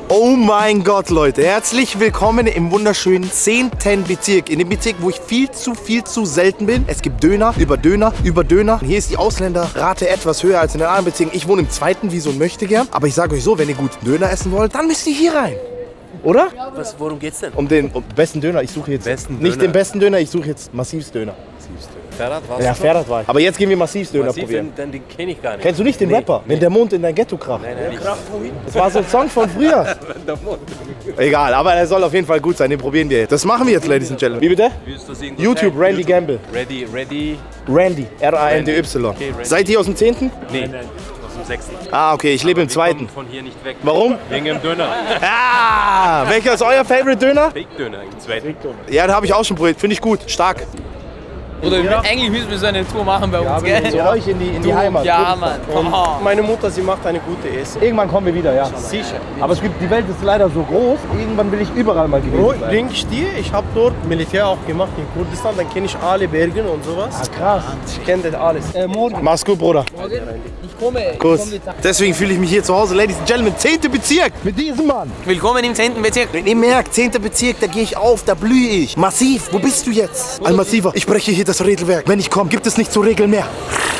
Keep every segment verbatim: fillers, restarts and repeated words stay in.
Oh mein Gott, Leute. Herzlich willkommen im wunderschönen zehnten Bezirk. In dem Bezirk, wo ich viel zu, viel zu selten bin. Es gibt Döner, über Döner, über Döner. Und hier ist die Ausländerrate etwas höher als in den anderen Bezirken. Ich wohne im zweiten, wie so ein Möchtegern. Aber ich sage euch so, wenn ihr guten Döner essen wollt, dann müsst ihr hier rein. Oder? Was, worum geht's denn? Um den um besten Döner. Ich suche jetzt besten nicht Döner. den besten Döner, ich suche jetzt Massivsdöner. Ferhat, warst Ja, du schon? Ferhat war ich. Aber jetzt gehen wir Massivsdöner Massiv, probieren. Den, den kenne ich gar nicht. Kennst du nicht den Nee. Rapper? Nee. Wenn der Mond in dein Ghetto kracht. Nein, nein, nicht. Das war so ein Song von früher. Der Mond. Egal, aber er soll auf jeden Fall gut sein. Den probieren wir jetzt. Das machen wir jetzt, Ladies and Gentlemen. Wie bitte? Wie ist das irgendwo YouTube, taggen? Randy Gamble. Ready, ready. Randy, R A N D Y. Okay, Randy. Seid ihr aus dem zehnten? Nee, aus dem sechsten. Ah, okay, ich lebe im Wir zweiten. kommen von hier nicht weg. Warum? Wegen dem Döner. Ah, welcher ist euer Favorite Döner? Big Döner im zweiten. Ja, den habe ich auch schon probiert. Finde ich gut. Stark. Oder ja. Eigentlich müssen wir so eine Tour machen bei uns, gell? Zu euch in die, in die Heimat. Ja, Mann. Oh. Meine Mutter, sie macht eine gute Essen. Irgendwann kommen wir wieder, ja. Sicher. Aber es gibt, die Welt ist leider so groß. Irgendwann will ich überall mal gewesen Bro, sein. denke ich dir, ich habe dort Militär auch gemacht in Kurdistan, dann kenne ich alle Berge und sowas. Ah, krass. Ich kenne das alles. Äh, morgen. Mach's gut, Bruder. Ich komme. Ich Kuss. komme die Tage. Deswegen fühle ich mich hier zu Hause, Ladies and Gentlemen. zehnten Bezirk. Mit diesem Mann. Willkommen im zehnten Bezirk. Wenn ihr merkt, zehnten Bezirk, da gehe ich auf, da blühe ich. Massiv, wo bist du jetzt? Ein Massiver, ich breche hier das Regelwerk. Wenn ich komme, gibt es nicht zu regeln mehr.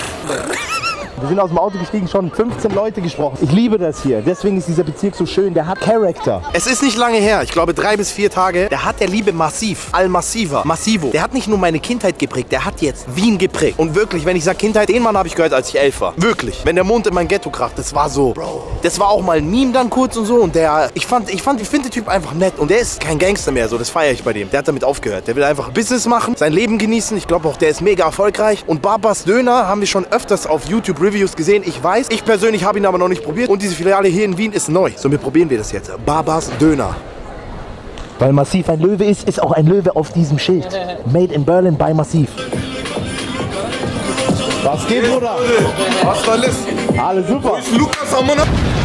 Wir sind aus dem Auto gestiegen, schon fünfzehn Leute gesprochen. Ich liebe das hier. Deswegen ist dieser Bezirk so schön. Der hat Charakter. Es ist nicht lange her. Ich glaube drei bis vier Tage. Der hat der liebe Massiv. Al-Massiva. Massivo. Der hat nicht nur meine Kindheit geprägt. Der hat jetzt Wien geprägt. Und wirklich, wenn ich sage Kindheit, den Mann habe ich gehört, als ich elf war. Wirklich. Wenn der Mond in mein Ghetto kracht, das war so. Bro. Das war auch mal ein Meme dann kurz und so. Und der, ich fand, ich fand, ich finde den Typ einfach nett. Und der ist kein Gangster mehr. So, das feiere ich bei dem. Der hat damit aufgehört. Der will einfach Business machen, sein Leben genießen. Ich glaube auch, der ist mega erfolgreich. Und Babas Döner haben wir schon öfters auf YouTube Reviews gesehen. Ich weiß, ich persönlich habe ihn aber noch nicht probiert. Und diese Filiale hier in Wien ist neu. Somit probieren wir das jetzt. Babas Döner. Weil Massiv ein Löwe ist, ist auch ein Löwe auf diesem Schild. Made in Berlin by Massiv. Was geht, Bruder? Was da ist? Alles super. Lukas Ammann.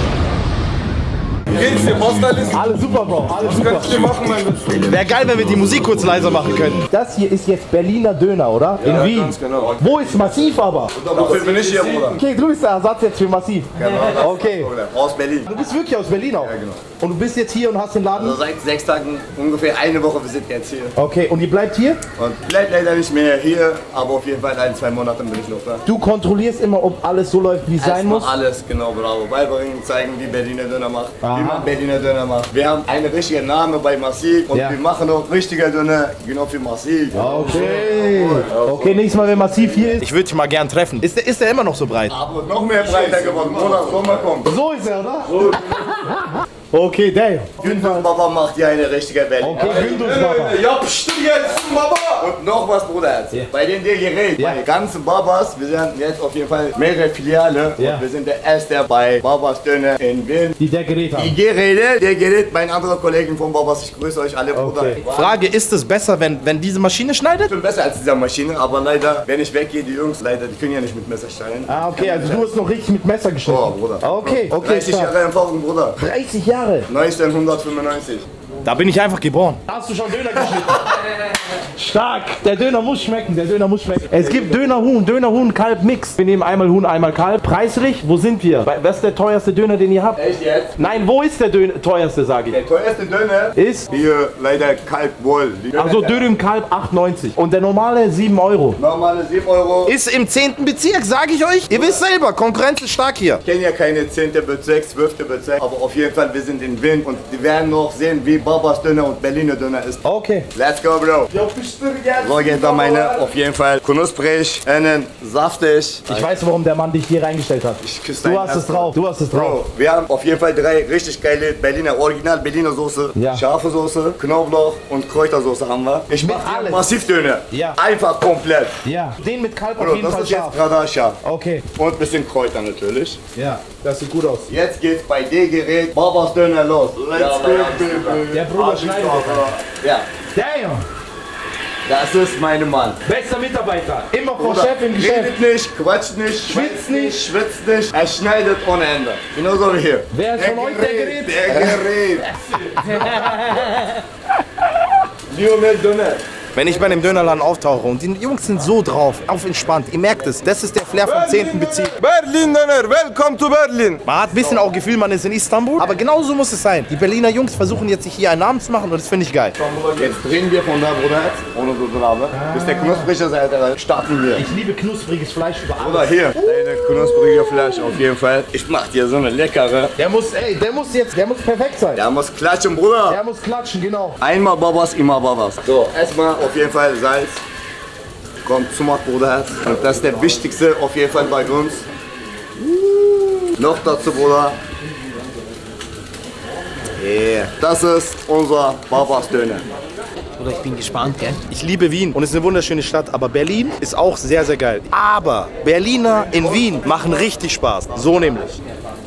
Wie geht's dir? Was da ist? Alles super, Bro. Alles Was super. kann ich dir machen, mein Bester? Wäre geil, wenn wir die Musik kurz leiser machen könnten. Das hier ist jetzt Berliner Döner, oder? In Ja, Wien. ganz genau. Wo ist Massiv aber? Dafür bin ich hier, Bruder. Okay, du bist der Ersatz jetzt für Massiv. Genau. Okay. Aus Berlin. Du bist wirklich aus Berlin auch? Ja, genau. Und du bist jetzt hier und hast den Laden? Also seit sechs Tagen, ungefähr eine Woche, wir sind jetzt hier. Okay, und ihr bleibt hier? Und bleibt leider nicht mehr hier, aber auf jeden Fall in ein, zwei Monaten bin ich noch da. Du kontrollierst immer, ob alles so läuft, wie es sein Erstmal muss? alles, genau, bravo. Beibringen, zeigen, wie Berliner Döner macht, Aha. wie man Berliner Döner macht. Wir haben einen richtigen Namen bei Massiv und Ja. wir machen auch richtige Döner, genau für Massiv. Okay. Okay, nächstes Mal, wenn Massiv hier ist. Ich würde dich mal gern treffen. Ist der, ist der immer noch so breit? Aber noch mehr breiter geworden, Bruder, Sommer kommt. So ist er, oder? Okay, der. Gündüz Baba macht hier eine richtige Welle. Okay, Gündüz Baba. Ja, bestimmt jetzt, Baba! Und noch was, Bruder, bei den der Gerät, Ja. bei den ganzen Babas, wir sind jetzt auf jeden Fall mehrere Filiale Ja. und wir sind der Erste bei Babas Döner in Wien. Die der Gerät Die haben. Geräte, der Gerät, mein anderer Kollegen von Babas, ich grüße euch alle, Bruder. Okay. Frage, ist es besser, wenn, wenn diese Maschine schneidet? Schon besser als diese Maschine, aber leider, wenn ich weggehe, die Jungs, leider, die können ja nicht mit Messer schneiden. Ah, okay, also du hast noch richtig mit Messer geschnitten. Oh, Bruder. Okay, okay, dreißig stark. Jahre Erfahrung, Bruder. dreißig Jahre. neunzehnhundertfünfundneunzig. Da bin ich einfach geboren. Hast du schon Döner geschnitten? Stark. Der Döner muss schmecken, der Döner muss schmecken. Es gibt Döner Huhn, Döner Huhn, Kalb Mix. Wir nehmen einmal Huhn, einmal Kalb. Preislich, wo sind wir? Was ist der teuerste Döner, den ihr habt? Echt jetzt? Nein, wo ist der Döner, teuerste, sage ich? Der teuerste Döner Ist? hier leider Kalbwohl. Also Dürüm Kalb acht neunzig. Und der normale sieben Euro. Normale sieben Euro. Ist im zehnten Bezirk, sage ich euch. Ihr wisst selber, Konkurrenz ist stark hier. Ich kenne ja keine zehnte Bezirk, zwölfte Bezirk, aber auf jeden Fall, wir sind in Wien und die werden noch sehen, wie Babas Döner und Berliner Döner ist. Okay. Let's go, Bro. Ja, bestimmt jetzt. So geht da meine, auf jeden Fall knusprig, innen saftig. Ich weiß, warum der Mann dich hier reingestellt hat. Ich küsse Du dein hast es Herz, drauf, du hast es drauf. Bro, wir haben auf jeden Fall drei richtig geile Berliner, Original Berliner Soße, Ja. scharfe Soße, Knoblauch und Kräutersoße haben wir. Ich Mit mach dir alles. Massivdöner. Ja. Einfach komplett. Ja. Den mit Kalb auf Bro, jeden das Fall ist jetzt scharf. gerade scharf. Okay. Und ein bisschen Kräuter natürlich. Ja, das sieht gut aus. Jetzt geht's bei dem Gerät Babas Döner los. Let's go, baby. Der Bruder schneidet. Ja, Damn. das ist mein Mann. Bester Mitarbeiter. Immer vom Bruder, Chef im Geschäft. redet nicht, quatscht nicht, schwitzt nicht, schwitzt nicht. Er schneidet ohne Ende. Genauso wie hier. Wer ist von euch der Gerät? Der Gerät. Leo Döner. Wenn ich bei einem Dönerladen auftauche und die Jungs sind so drauf, auf entspannt, ihr merkt es, das ist der Flair vom zehnten Bezirk. Berlin Döner, welcome to Berlin. Man hat ein bisschen auch Gefühl, man ist in Istanbul, aber genau so muss es sein. Die Berliner Jungs versuchen jetzt sich hier einen Namen zu machen und das finde ich geil. Jetzt drehen wir von da, Bruder, ohne so Drama. Bis der knusprige Seite starten wir. Ich liebe knuspriges Fleisch über alles. Oder hier, deine knusprige Fleisch auf jeden Fall. Ich mach dir so eine leckere. Der muss, ey, der muss jetzt, der muss perfekt sein. Der muss klatschen, Bruder. Der muss klatschen, genau. Einmal Babas, immer Babas. So, erstmal auf jeden Fall Salz. Kommt Sumak, Bruder. Und das ist der wichtigste auf jeden Fall bei uns. Noch dazu, Bruder. Yeah. Das ist unser Babas Döner. Oder ich bin gespannt, gell? Ich liebe Wien und es ist eine wunderschöne Stadt, aber Berlin ist auch sehr, sehr geil. Aber Berliner in Wien machen richtig Spaß. So nämlich.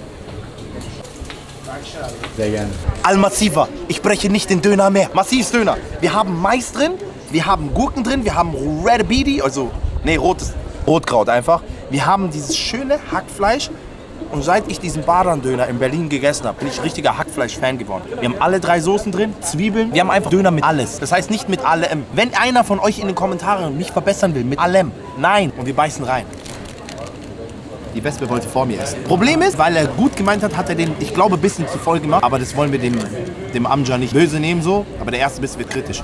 Sehr gerne. Al-Massiva. Ich breche nicht den Döner mehr. Massivs Döner. Wir haben Mais drin, wir haben Gurken drin, wir haben Red Beedi, also, nee, rotes Rotkraut einfach. Wir haben dieses schöne Hackfleisch. Und seit ich diesen Baran-Döner in Berlin gegessen habe, bin ich richtiger Hackfleisch-Fan geworden. Wir haben alle drei Soßen drin, Zwiebeln. Wir haben einfach Döner mit alles. Das heißt nicht mit allem. Wenn einer von euch in den Kommentaren mich verbessern will, mit allem, nein. Und wir beißen rein. Die Wespe wollte vor mir essen. Problem ist, weil er gut gemeint hat, hat er den, ich glaube, ein bisschen zu voll gemacht. Aber das wollen wir dem, dem Amja nicht böse nehmen so. Aber der erste Biss wird kritisch.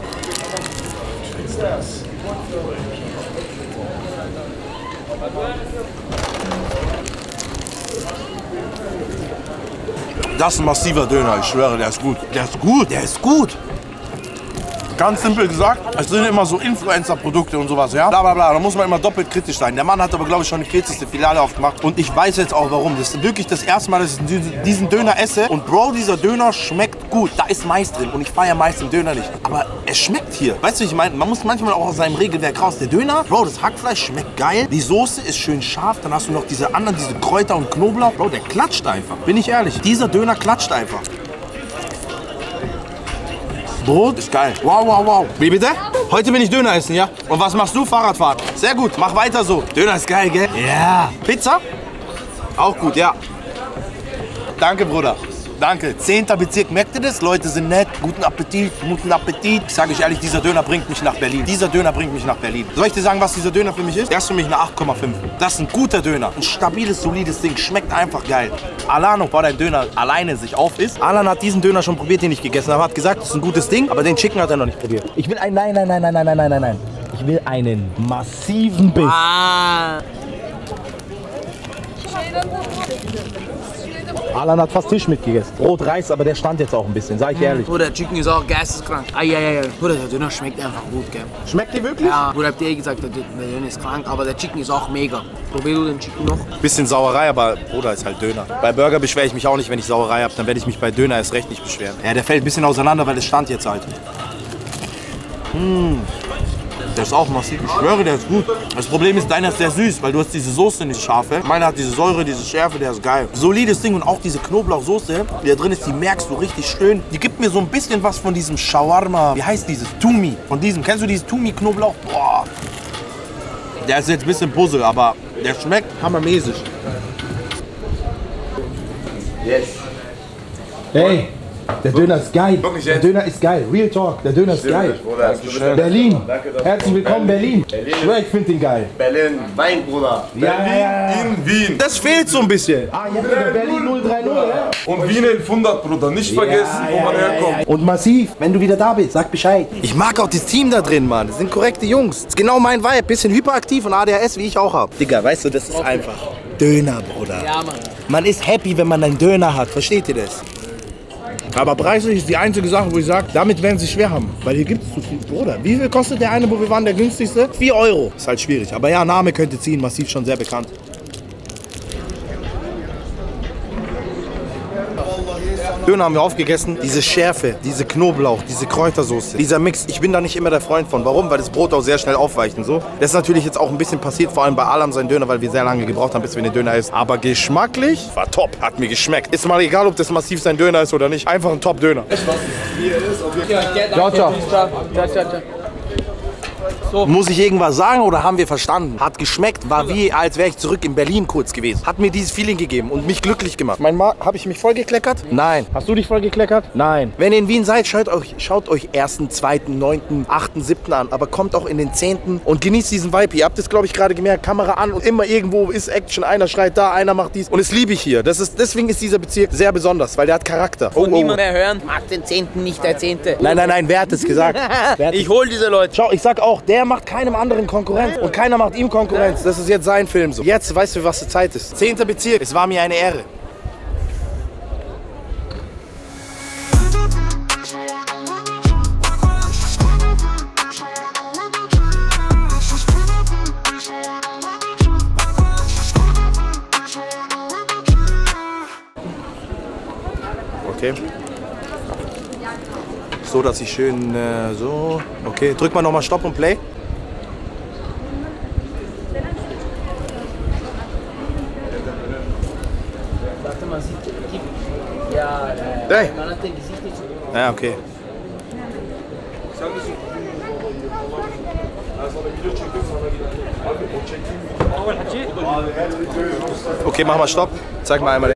Das ist ein massiver Döner, ich schwöre, der ist gut. Der ist gut, der ist gut. Ganz simpel gesagt, es sind immer so Influencer-Produkte und sowas, ja? Bla bla bla, da muss man immer doppelt kritisch sein. Der Mann hat aber, glaube ich, schon die vierzigste Filiale aufgemacht. Und ich weiß jetzt auch warum. Das ist wirklich das erste Mal, dass ich diesen Döner esse. Und Bro, dieser Döner schmeckt gut. Da ist Mais drin und ich feiere Mais im Döner nicht. Aber es schmeckt hier. Weißt du, wie ich meine? Man muss manchmal auch aus seinem Regelwerk raus. Der Döner, Bro, das Hackfleisch schmeckt geil. Die Soße ist schön scharf. Dann hast du noch diese anderen, diese Kräuter und Knoblauch. Bro, der klatscht einfach. Bin ich ehrlich. Dieser Döner klatscht einfach. Brot ist geil. Wow, wow, wow. Wie bitte? Heute bin ich Döner essen, ja? Und was machst du? Fahrradfahren. Sehr gut, mach weiter so. Döner ist geil, gell? Ja. Pizza? Auch gut, ja. Danke, Bruder. Danke. Zehnter Bezirk, merkt ihr das? Leute sind nett. Guten Appetit, guten Appetit. Ich sage euch ehrlich, dieser Döner bringt mich nach Berlin. Dieser Döner bringt mich nach Berlin. Soll ich dir sagen, was dieser Döner für mich ist? Der ist für mich eine acht Komma fünf. Das ist ein guter Döner. Ein stabiles, solides Ding. Schmeckt einfach geil. Alano, bevor dein Döner alleine sich auf ist. Alan hat diesen Döner schon probiert, den ich gegessen habe. Hat gesagt, das ist ein gutes Ding, aber den Chicken hat er noch nicht probiert. Ich will einen, nein, nein, nein, nein, nein, nein, nein, nein, nein. Ich will einen massiven Biss. Ah. Alan hat fast Tisch mitgegessen. Rot Reis, aber der stand jetzt auch ein bisschen, sag ich ehrlich. Bruder, der Chicken ist auch geisteskrank. Eieiei. Bruder, der Döner schmeckt einfach gut, gell? Schmeckt die wirklich? Ja, Bruder, habt ihr eh gesagt, der Döner ist krank, aber der Chicken ist auch mega. Probier du den Chicken noch? Bisschen Sauerei, aber Bruder, ist halt Döner. Bei Burger beschwere ich mich auch nicht, wenn ich Sauerei habe. Dann werde ich mich bei Döner erst recht nicht beschweren. Ja, der fällt ein bisschen auseinander, weil es stand jetzt halt. Mmh. Der ist auch massiv. Ich schwöre, der ist gut. Das Problem ist, deiner ist sehr süß, weil du hast diese Soße nicht scharfe. Meiner hat diese Säure, diese Schärfe, der ist geil. Solides Ding und auch diese Knoblauchsoße, die da drin ist, die merkst du richtig schön. Die gibt mir so ein bisschen was von diesem Shawarma. Wie heißt dieses? Tumi. Von diesem. Kennst du dieses Tumi-Knoblauch? Boah. Der ist jetzt ein bisschen Puzzle, aber der schmeckt hammermäßig. Yes. Hey, der Döner ist geil. Wirklich Der jetzt? Döner ist geil. Real Talk, der Döner ist geil. Bruder. Berlin. Danke, dass Herzlich willkommen, Berlin. Berlin. Ich schwör, ich finde den geil. Berlin, Wein, Bruder. Ja, ja, ja. In Wien. Das fehlt so ein bisschen. Ah, jetzt wieder Berlin null drei null, ja? Und Wien elfhundert, Bruder. Nicht vergessen, wo man herkommt. Und Massiv, wenn du wieder da bist, sag Bescheid. Ich mag auch das Team da drin, Mann. Das sind korrekte Jungs. Das ist genau mein Vibe. Bisschen hyperaktiv und A D H S, wie ich auch hab. Digga, weißt du, das ist einfach Döner, Bruder. Ja, Mann. Man ist happy, wenn man einen Döner hat. Versteht ihr das? Aber preislich ist die einzige Sache, wo ich sage, damit werden sie schwer haben. Weil hier gibt es zu viel. Bruder, wie viel kostet der eine, wo wir waren, der günstigste? vier Euro. Ist halt schwierig. Aber ja, Name könnte ziehen. Massiv schon sehr bekannt. Döner haben wir aufgegessen. Diese Schärfe, diese Knoblauch, diese Kräutersoße, dieser Mix. Ich bin da nicht immer der Freund von. Warum? Weil das Brot auch sehr schnell aufweicht und so. Das ist natürlich jetzt auch ein bisschen passiert, vor allem bei Alam sein Döner, weil wir sehr lange gebraucht haben, bis wir den Döner essen. Aber geschmacklich war top. Hat mir geschmeckt. Ist mal egal, ob das Massiv sein Döner ist oder nicht. Einfach ein Top-Döner. Ciao, ciao. Ciao, ciao, ciao. So. Muss ich irgendwas sagen oder haben wir verstanden? Hat geschmeckt, war wie, als wäre ich zurück in Berlin kurz gewesen. Hat mir dieses Feeling gegeben und mich glücklich gemacht. Mein Ma, habe ich mich voll gekleckert? Nein. Hast du dich voll gekleckert? Nein. Wenn ihr in Wien seid, schaut euch, schaut euch ersten, zweiten, neunten, achten, siebten an. Aber kommt auch in den zehnten und genießt diesen Vibe. Ihr habt es, glaube ich, gerade gemerkt. Kamera an und immer irgendwo ist Action. Einer schreit da, einer macht dies. Und das liebe ich hier. Das ist, deswegen ist dieser Bezirk sehr besonders, weil der hat Charakter. Und oh, niemand mehr hören, mag den zehnten nicht der zehnte. Nein, nein, nein, wer hat es gesagt? Wer hat Ich hol diese Leute. Schau, ich sag auch, der macht keinem anderen Konkurrenz und keiner macht ihm Konkurrenz. Das ist jetzt sein Film so. Jetzt weißt du, was die Zeit ist. Zehnter Bezirk. Es war mir eine Ehre. Okay. So, dass ich schön äh, so. Okay, drück mal nochmal Stopp und Play. Warte, man sieht, ja, Hey. man hat den Gesicht nicht so. Ja, okay. Okay, mach mal Stopp. Zeig mal einmal.